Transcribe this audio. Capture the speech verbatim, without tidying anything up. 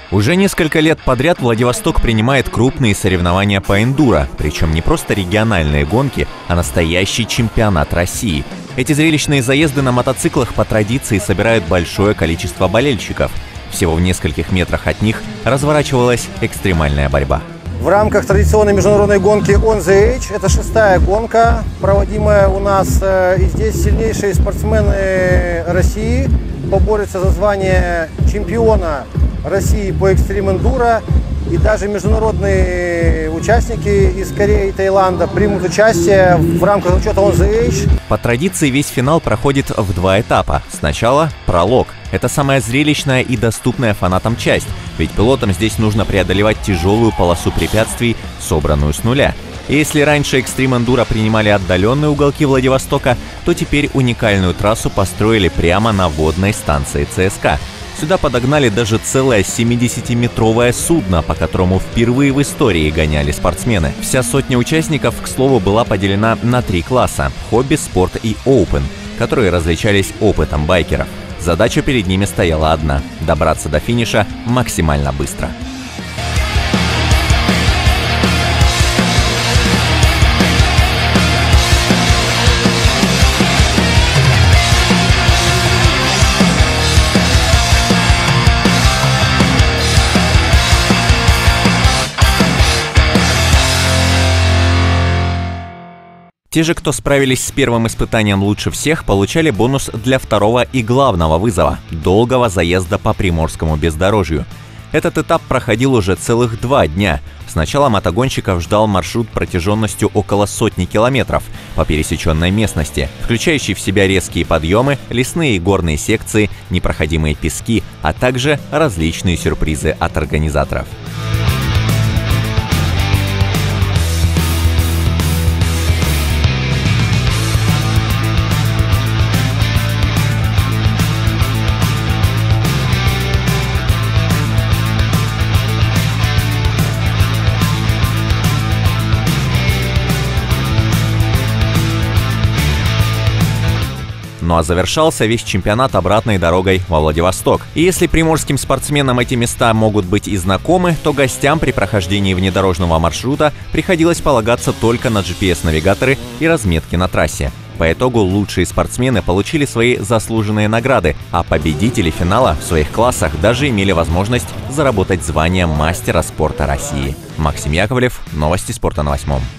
Уже несколько лет подряд Владивосток принимает крупные соревнования по эндуро, причем не просто региональные гонки, а настоящий чемпионат России. Эти зрелищные заезды на мотоциклах по традиции собирают большое количество болельщиков. Всего в нескольких метрах от них разворачивалась экстремальная борьба. В рамках традиционной международной гонки On The Edge, это шестая гонка, проводимая у нас, и здесь сильнейшие спортсмены России поборются за звание чемпиона России по экстрим-эндуро, и даже международные участники из Кореи и Таиланда примут участие в рамках учета On The Edge. По традиции весь финал проходит в два этапа. Сначала пролог. Это самая зрелищная и доступная фанатам часть, ведь пилотам здесь нужно преодолевать тяжелую полосу препятствий, собранную с нуля. И если раньше экстрим-эндуро принимали отдаленные уголки Владивостока, то теперь уникальную трассу построили прямо на водной станции ЦСКА. Сюда подогнали даже целое семидесятиметровое судно, по которому впервые в истории гоняли спортсмены. Вся сотня участников, к слову, была поделена на три класса – хобби, спорт и оупен, которые различались опытом байкеров. Задача перед ними стояла одна – добраться до финиша максимально быстро. Те же, кто справились с первым испытанием лучше всех, получали бонус для второго и главного вызова – долгого заезда по Приморскому бездорожью. Этот этап проходил уже целых два дня. Сначала мотогонщиков ждал маршрут протяженностью около сотни километров по пересеченной местности, включающий в себя резкие подъемы, лесные и горные секции, непроходимые пески, а также различные сюрпризы от организаторов. Ну а завершался весь чемпионат обратной дорогой во Владивосток. И если приморским спортсменам эти места могут быть и знакомы, то гостям при прохождении внедорожного маршрута приходилось полагаться только на джи пи эс-навигаторы и разметки на трассе. По итогу лучшие спортсмены получили свои заслуженные награды, а победители финала в своих классах даже имели возможность заработать звание мастера спорта России. Максим Яковлев, новости спорта на восьмом.